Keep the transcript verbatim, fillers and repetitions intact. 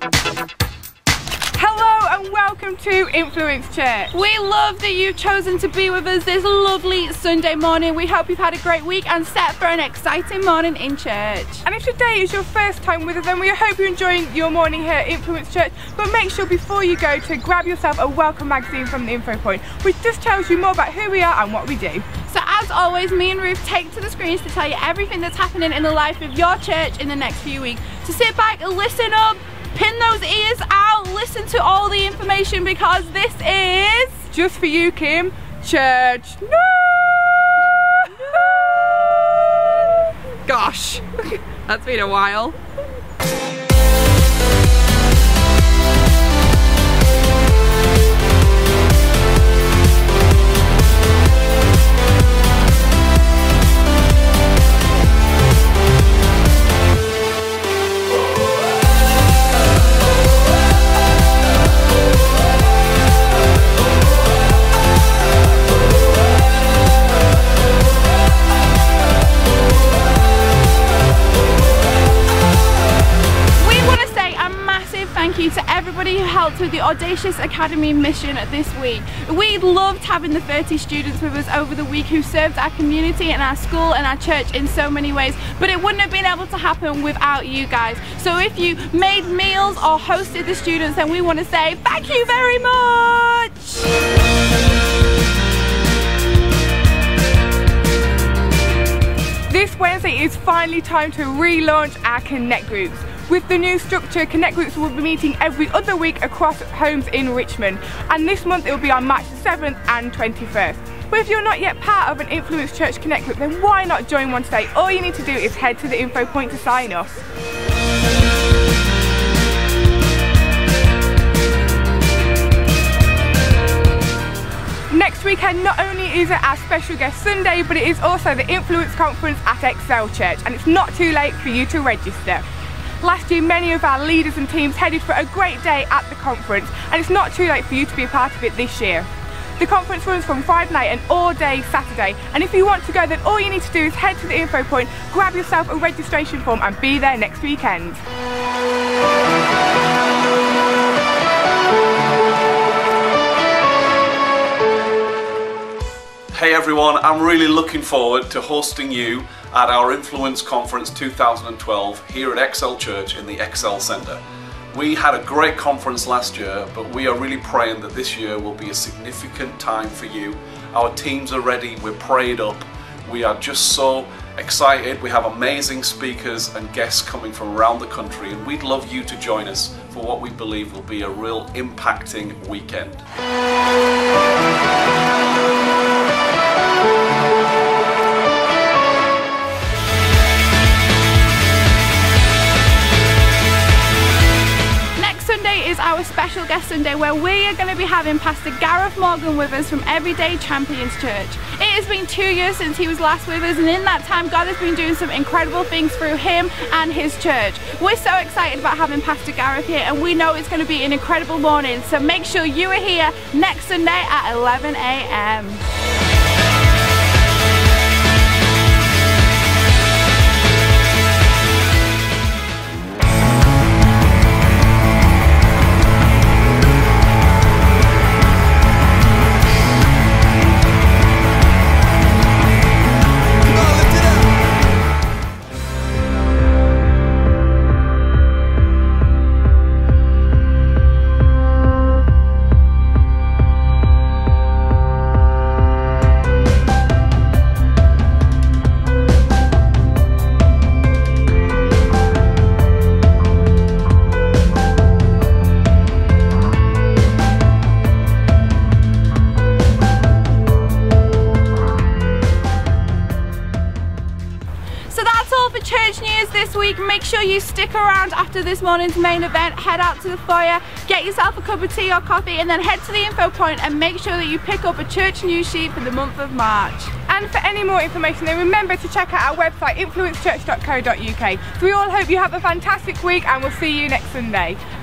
Hello and welcome to Influence Church. We love that you've chosen to be with us this lovely Sunday morning. We hope you've had a great week and set for an exciting morning in church. And if today is your first time with us, then we hope you're enjoying your morning here at Influence Church. But make sure before you go to grab yourself a welcome magazine from the info point, which just tells you more about who we are and what we do. So as always, me and Ruth take to the screens to tell you everything that's happening in the life of your church in the next few weeks. So sit back, listen up, pin those ears out, listen to all the information, because this is just for you, Kim, Church News. Gosh, that's been a while. To everybody who helped with the Audacious Academy mission this week. We loved having the thirty students with us over the week who served our community and our school and our church in so many ways, but it wouldn't have been able to happen without you guys. So if you made meals or hosted the students, then we want to say thank you very much. This Wednesday is finally time to relaunch our Connect groups. With the new structure, Connect groups will be meeting every other week across homes in Richmond, and this month it will be on March the seventh and twenty-first. But if you're not yet part of an Influence Church Connect group, then why not join one today? All you need to do is head to the info point to sign up. Next weekend, not only is it our special guest Sunday, but it is also the Influence Conference at Excel Church, and it's not too late for you to register. Last year, many of our leaders and teams headed for a great day at the conference, and it's not too late for you to be a part of it this year. The conference runs from Friday night and all day Saturday, and if you want to go, then all you need to do is head to the info point, grab yourself a registration form and be there next weekend. Hey everyone, I'm really looking forward to hosting you at our Influence Conference two thousand twelve here at Excel Church in the Excel Centre. We had a great conference last year, but we are really praying that this year will be a significant time for you. Our teams are ready, we're prayed up, we are just so excited. We have amazing speakers and guests coming from around the country, and we'd love you to join us for what we believe will be a real impacting weekend. Is our special guest Sunday, where we are going to be having Pastor Gareth Morgan with us from Everyday Champions Church. It has been two years since he was last with us, and in that time God has been doing some incredible things through him and his church. We're so excited about having Pastor Gareth here, and we know it's going to be an incredible morning, so make sure you are here next Sunday at eleven a m Church News this week. Make sure you stick around after this morning's main event. Head out to the foyer, get yourself a cup of tea or coffee, and then head to the info point and make sure that you pick up a Church News sheet for the month of March. And for any more information, then remember to check out our website influence church dot co dot U K. So we all hope you have a fantastic week, and we'll see you next Sunday.